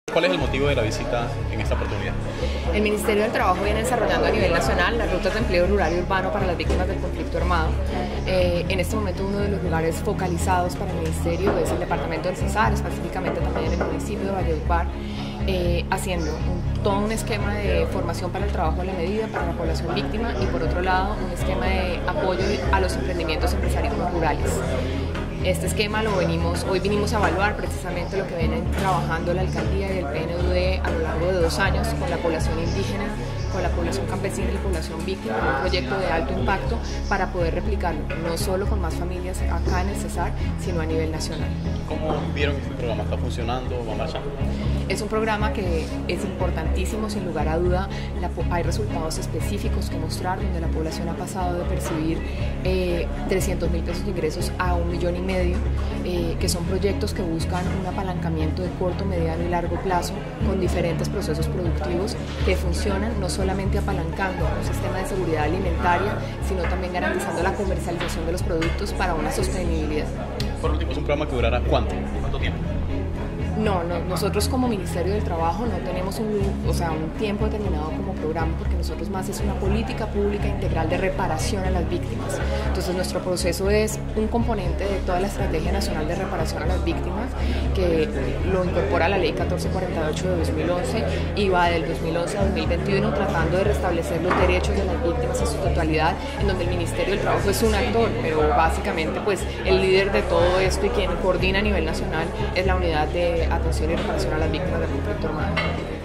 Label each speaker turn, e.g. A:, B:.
A: ¿Cuál es el motivo de la visita en esta oportunidad?
B: El Ministerio del Trabajo viene desarrollando a nivel nacional las rutas de empleo rural y urbano para las víctimas del conflicto armado. En este momento uno de los lugares focalizados para el Ministerio es el departamento del Cesar, específicamente también en el municipio de Valledupar, haciendo todo un esquema de formación para el trabajo a la medida para la población víctima y por otro lado un esquema de apoyo a los emprendimientos empresarios rurales. Este esquema hoy vinimos a evaluar precisamente lo que vienen trabajando la alcaldía y el PNUD a lo largo de 2 años con la población indígena, con la población campesina y la población víctima, un proyecto de alto impacto para poder replicarlo, no solo con más familias acá en el Cesar, sino a nivel nacional.
A: ¿Cómo vieron que este programa está funcionando? ¿Va marchando?
B: Es un programa que es importantísimo, sin lugar a duda. Hay resultados específicos que mostrar, donde la población ha pasado de percibir 300.000 pesos de ingresos a 1,5 millones, que son proyectos que buscan un apalancamiento de corto, mediano y largo plazo con diferentes procesos productivos que funcionan no solamente apalancando un sistema de seguridad alimentaria, sino también garantizando la comercialización de los productos para una sostenibilidad.
A: Por último, ¿es un programa que durará cuánto tiempo?
B: No, nosotros como Ministerio del Trabajo no tenemos un tiempo determinado como programa, porque nosotros más es una política pública integral de reparación a las víctimas. Entonces nuestro proceso es un componente de toda la Estrategia Nacional de Reparación a las Víctimas, que lo incorpora la Ley 1448 de 2011 y va del 2011 a 2021 tratando de restablecer los derechos de las víctimas en su totalidad, en donde el Ministerio del Trabajo es un actor, pero básicamente pues el líder de todo esto y quien coordina a nivel nacional es la Unidad de Atención y Reparación a las Víctimas del Conflicto Armado.